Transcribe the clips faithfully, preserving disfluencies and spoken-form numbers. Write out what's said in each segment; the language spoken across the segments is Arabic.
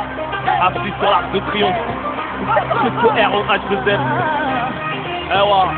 Assis sur l'arc de triomphe. Jusqu'au R O H deux F. Eh ouais.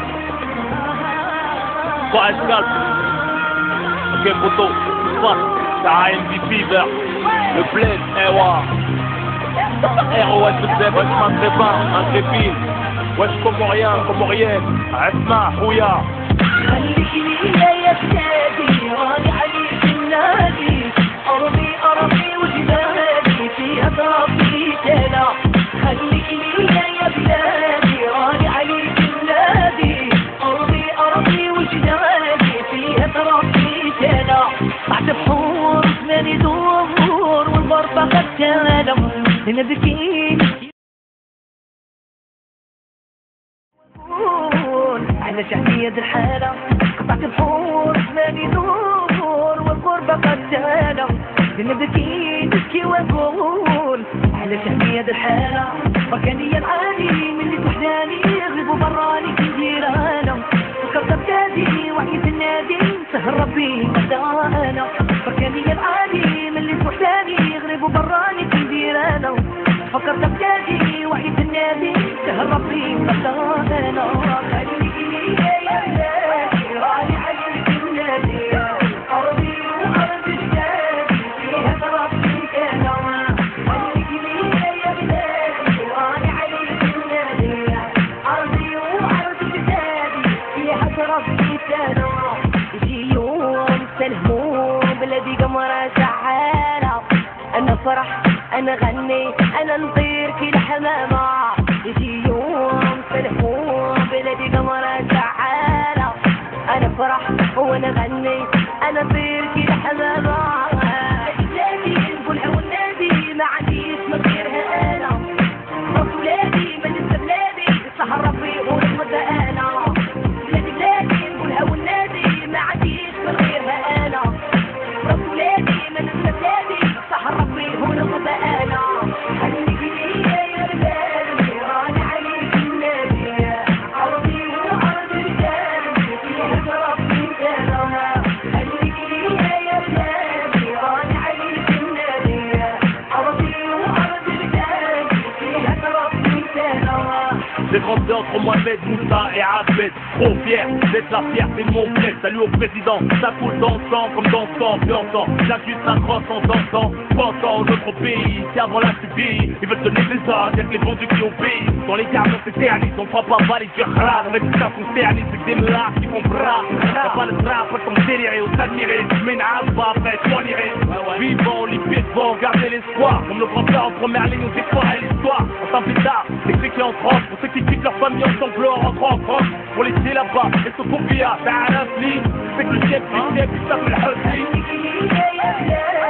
Quoi escale. Ok photo. Tout se passe. T'as M V Fever. Le bled. Eh ouais. R O H deux F. Wesh m'en pas. Intrépide. Wesh comorien. Comorienne. Asma. Rouya. خليك ليا يا بلادي راني عليك النادي أرضي أرضي وجبالي فيها تربي تلا خليك ليا يا بلادي راني عليك النادي أرضي أرضي وجبالي فيها تربي تلا بعد بحور ثماني دور والغربة قد تالم نبكي على شعبية الحالة قطعت بحور ثماني دور والغربة قد تالم نبكي نبكي ونقول على شعبية الحالة مكاني العالي من اللي وحداني يغلبوا براني في جيرانهم فكرت بلادي وحيد النادي سهر ربي مدانا مكاني العالي من اللي وحداني يغلبوا براني في جيرانهم فكرت بلادي وحيد النادي سهر ربي مدانا يجي يوم سلمو بلادي قمرة شعالة أنا فرح أنا غني أنا نطير كي الحمامة يجي يوم سلمو بلادي قمرة شعالة أنا فرح وأنا غني أنا نطير كي الحمامة بلادي نقولها والنادي ما عنديش من غيرها أنا راس ولادي ما ننسى بلادي سهر ربي ونغدى أنا J'ai grandi entre Mohamed, Moussa et Abed. Trop fier d'être la fierté de mon bled. Salut au président, ça coule dans le sang comme dans le sang, puis en sang. J'accuse la crosse en dansant. Pensant notre pays, c'est avant la subie. Ils veulent donner des ordres, y'a que les vendus qui obéissent. Dans les gamins s'éternisent, on prend pas mal et tu râles. Avec tout ça qu'on s'éternise, c'est que des melards qui font bras. T'as pas le drap, pas ton délire et t'admirer. Tu mets une hache, pas après, tu m'en irais. Vivant, limpide, devant, garder l'espoir. Comme nos grands-pères en première ligne, on découvre l'histoire. On s'en plus tard, c'est ceux qui en France, pour ceux qui quittent leur famille en sanglots en rentrant en France. Pour laisser là-bas, et se copier à faire un affli. C'est que le chef, le chef, il s'appelle Hussein.